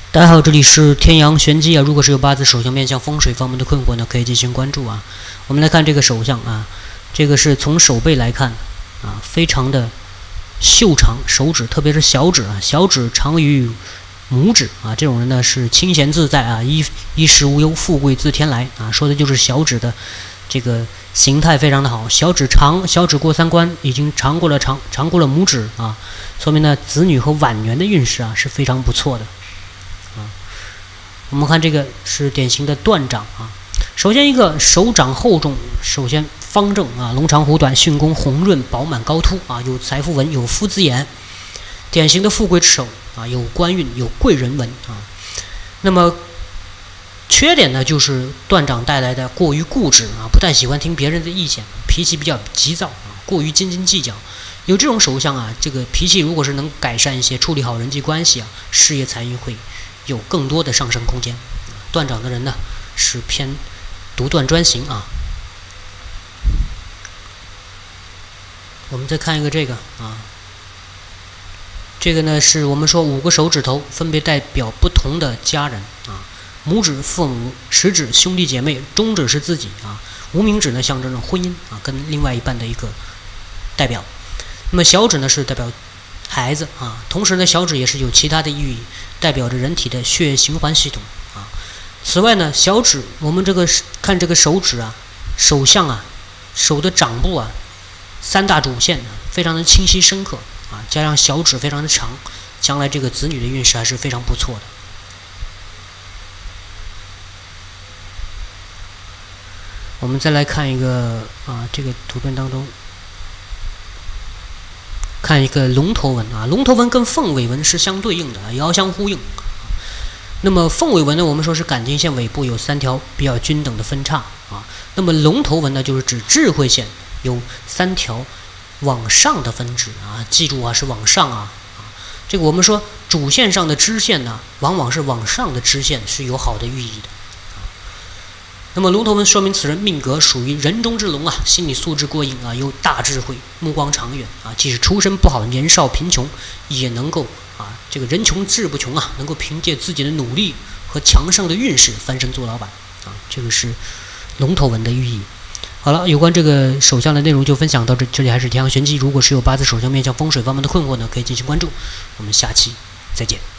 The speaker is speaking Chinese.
大家好，这里是天阳玄机啊。如果是有八字手相面向风水方面的困惑呢，可以进行关注啊。我们来看这个手相啊，这个是从手背来看啊，非常的秀长，手指特别是小指啊，小指长于拇指啊。这种人呢是清闲自在啊，衣食无忧，富贵自天来啊。说的就是小指的这个形态非常的好，小指长，小指过三关，已经长过了拇指啊，说明呢子女和晚年的运势啊是非常不错的。我们看这个是典型的断掌啊。首先一个手掌厚重，首先方正啊，龙长虎短，巽宫红润饱满高凸啊，有财富纹，有夫子眼，典型的富贵之手啊，有官运，有贵人纹啊。那么缺点呢，就是断掌带来的过于固执啊，不太喜欢听别人的意见，脾气比较急躁啊，过于斤斤计较。有这种手相啊，这个脾气如果是能改善一些，处理好人际关系啊，事业财运会有更多的上升空间。断掌的人呢是偏独断专行啊。我们再看一个这个啊，这个呢是我们说5个手指头分别代表不同的家人啊，拇指父母，食指兄弟姐妹，中指是自己啊，无名指呢象征着婚姻啊，跟另外一半的一个代表。那么小指呢是代表孩子啊，同时呢小指也是有其他的寓意，代表着人体的血液循环系统啊。此外呢，小指我们看这个手指啊，手相啊，手的掌部啊，3大主线非常的清晰深刻啊，加上小指非常的长，将来这个子女的运势还是非常不错的。我们再来看一个啊，这个图片当中。看一个龙头纹啊，龙头纹跟凤尾纹是相对应的，也要相呼应。那么凤尾纹呢，我们说是感情线尾部有3条比较均等的分叉啊。那么龙头纹呢，就是指智慧线有3条往上的分支啊，记住啊，是往上啊。这个我们说主线上的支线呢，往往是往上的支线是有好的寓意的。那么龙头纹说明此人命格属于人中之龙啊，心理素质过硬啊，有大智慧，目光长远啊，即使出身不好，年少贫穷，也能够啊，这个人穷志不穷啊，能够凭借自己的努力和强盛的运势翻身做老板啊，这个是龙头纹的寓意。好了，有关这个手相的内容就分享到这里还是天阳玄机。如果是有八字手相面向风水方面的困惑呢，可以进行关注。我们下期再见。